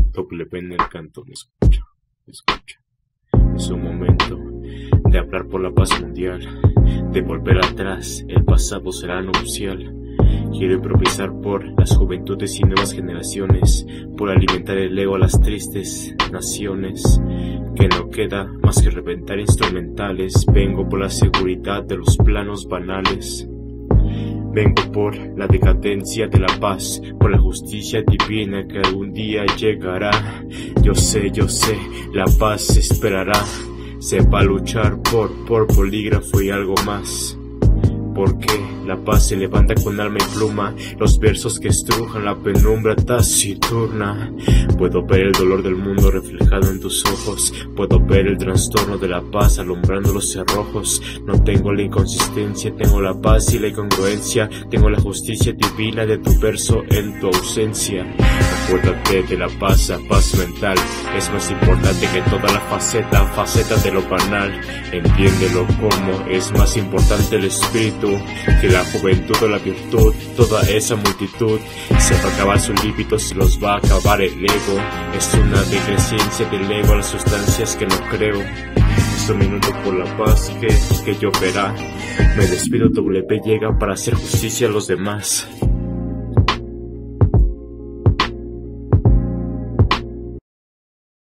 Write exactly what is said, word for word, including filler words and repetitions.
Doble P en el canto, me escucha, me escucha. Es un momento de hablar por la paz mundial, de volver atrás, el pasado será nupcial. Quiero improvisar por las juventudes y nuevas generaciones, por alimentar el ego a las tristes naciones, que no queda más que reventar instrumentales. Vengo por la seguridad de los planos banales. Vengo por la decadencia de la paz, por la justicia divina que algún día llegará. Yo sé, yo sé, la paz esperará. Se va a luchar por, por polígrafo y algo más. Porque la paz se levanta con alma y pluma, los versos que estrujan la penumbra taciturna. Puedo ver el dolor del mundo reflejado en tus ojos, puedo ver el trastorno de la paz alumbrando los cerrojos. No tengo la inconsistencia, tengo la paz y la incongruencia, tengo la justicia divina de tu verso en tu ausencia. Acuérdate de la paz, la paz mental es más importante que toda la faceta, faceta de lo banal. Entiéndelo como es más importante el espíritu que la juventud o la virtud. Toda esa multitud se va a acabar sus lípidos y los va a acabar el ego. Es una decrecencia del ego a las sustancias que no creo. Es un minuto por la paz que, que lloverá. Me despido, Doble P llega para hacer justicia a los demás.